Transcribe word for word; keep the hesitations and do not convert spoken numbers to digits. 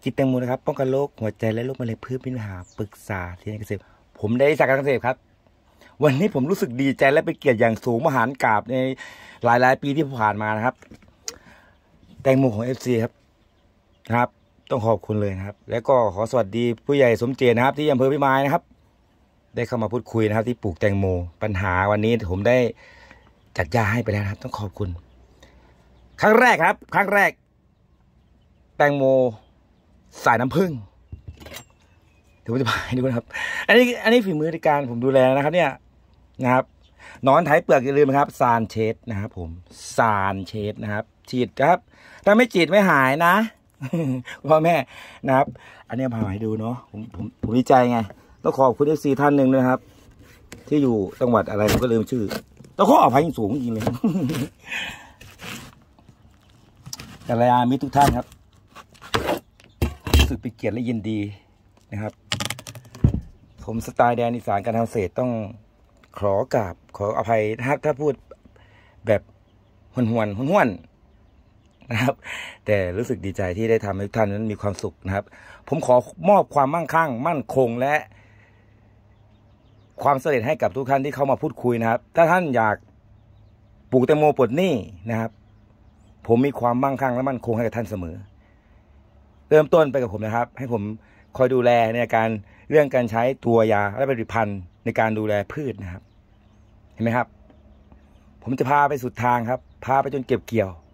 กินแตงโมนะครับป้องกันโรคหัวใจและโรคมะเร็งพืชมีปัญหาปรึกษาที่ไหนเกษตรผมได้จากการเกษตรครับวันนี้ผมรู้สึกดีใจและเป็นเกียรติอย่างสูงมหาศาลในหลายๆปีที่ผ่านมานะครับแตงโมของ เอฟ ซี ครับนะครับต้องขอบคุณเลยนะครับแล้วก็ขอสวัสดีผู้ใหญ่สมเจตนะครับที่อำเภอพิมายนะครับได้เข้ามาพูดคุยนะครับที่ปลูกแตงโมปัญหาวันนี้ผมได้จัดยาให้ไปแล้วนะครับต้องขอบคุณครั้งแรกครับครั้งแรกแตงโมสายน้ำผึ้งเดี๋ยวผมจะพาให้ดูนะครับอันนี้อันนี้ฝีมือในการผมดูแลนะครับเนี่ยนะครับนอนไถเปลือกอย่าลืมนะครับซานเชดนะครับผมซานเชดนะครับฉีดครับถ้าไม่ฉีดไม่หายนะพ่อแม่นะครับอันนี้พาให้ดูเนาะผมผมผมดีใจไงต้องขอบคุณเอฟซีท่านหนึ่งนะครับที่อยู่จังหวัดอะไรผมก็ลืมชื่อต้องขออภัยอย่างสูงจริงเลยกัลยาณมิตรทุกท่านครับรู้สึกเป็นเกียรติและยินดีนะครับผมสไตล์แดนอีสานการทำเกษตรต้องขอกราบขออภัยนะครับถ้าพูดแบบหวนหวนหวนหวนนะครับแต่รู้สึกดีใจที่ได้ทำให้ทุกท่านนั้นมีความสุขนะครับผมขอมอบความมั่งคั่งมั่นคงและความสำเร็จให้กับทุกท่านที่เข้ามาพูดคุยนะครับถ้าท่านอยากปลูกแตงโมปลดหนี้นะครับผมมีความมั่งคั่งและมั่นคงให้กับท่านเสมอเริ่มต้นไปกับผมนะครับให้ผมคอยดูแลในการเรื่องการใช้ตัวยาและผลิตภัณฑ์ในการดูแลพืชนะครับเห็นไหมครับผมจะพาไปสุดทางครับพาไปจนเก็บเกี่ยว